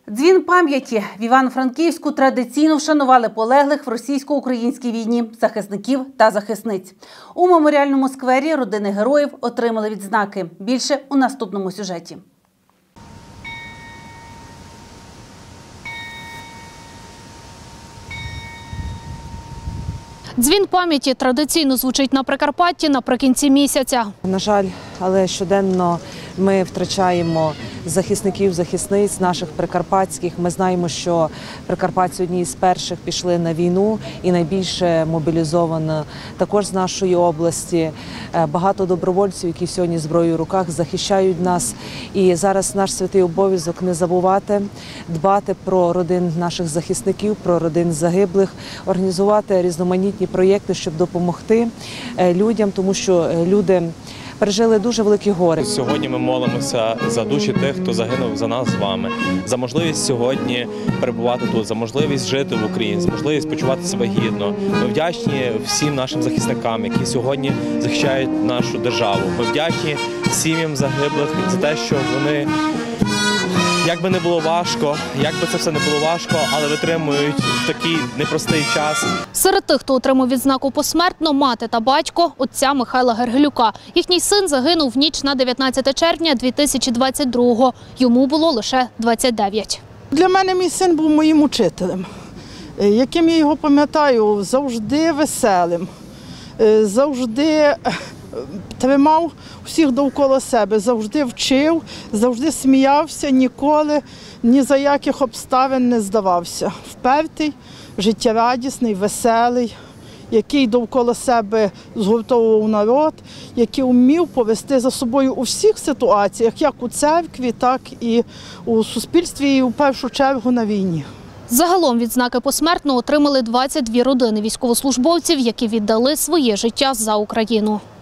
Дзвін пам'яті. В Івано-Франківську традиційно вшанували полеглих в російсько-українській війні захисників та захисниць. У меморіальному сквері родини героїв отримали відзнаки. Більше у наступному сюжеті. Дзвін пам'яті традиційно звучить на Прикарпатті наприкінці місяця. На жаль, але щоденно ми втрачаємо захисників, захисниць наших прикарпатських. Ми знаємо, що прикарпатці одні з перших пішли на війну і найбільше мобілізовано також з нашої області. Багато добровольців, які сьогодні зброєю в руках, захищають нас. І зараз наш святий обов'язок не забувати, дбати про родин наших захисників, про родин загиблих, організувати різноманітні проєкти, щоб допомогти людям, тому що люди пережили дуже великі горе. Сьогодні ми молимося за душі тих, хто загинув за нас з вами, за можливість сьогодні перебувати тут, за можливість жити в Україні, за можливість почувати себе гідно. Ми вдячні всім нашим захисникам, які сьогодні захищають нашу державу. Ми вдячні сім'ям загиблих за те, що вони, як би не було важко, як би це все не було важко, але витримують в такий непростий час. Серед тих, хто отримав відзнаку посмертно, мати та батько отця Михайла Гергелюка. Їхній син загинув в ніч на 19 червня 2022-го. Йому було лише 29. Для мене мій син був моїм учителем, яким я його пам'ятаю, завжди веселим, завжди тримав всіх довкола себе, завжди вчив, завжди сміявся, ніколи ні за яких обставин не здавався. Впертий, життєрадісний, веселий, який довкола себе згуртовував народ, який вмів повести за собою у всіх ситуаціях, як у церкві, так і у суспільстві, і в першу чергу на війні. Загалом відзнаки посмертно отримали 22 родини військовослужбовців, які віддали своє життя за Україну.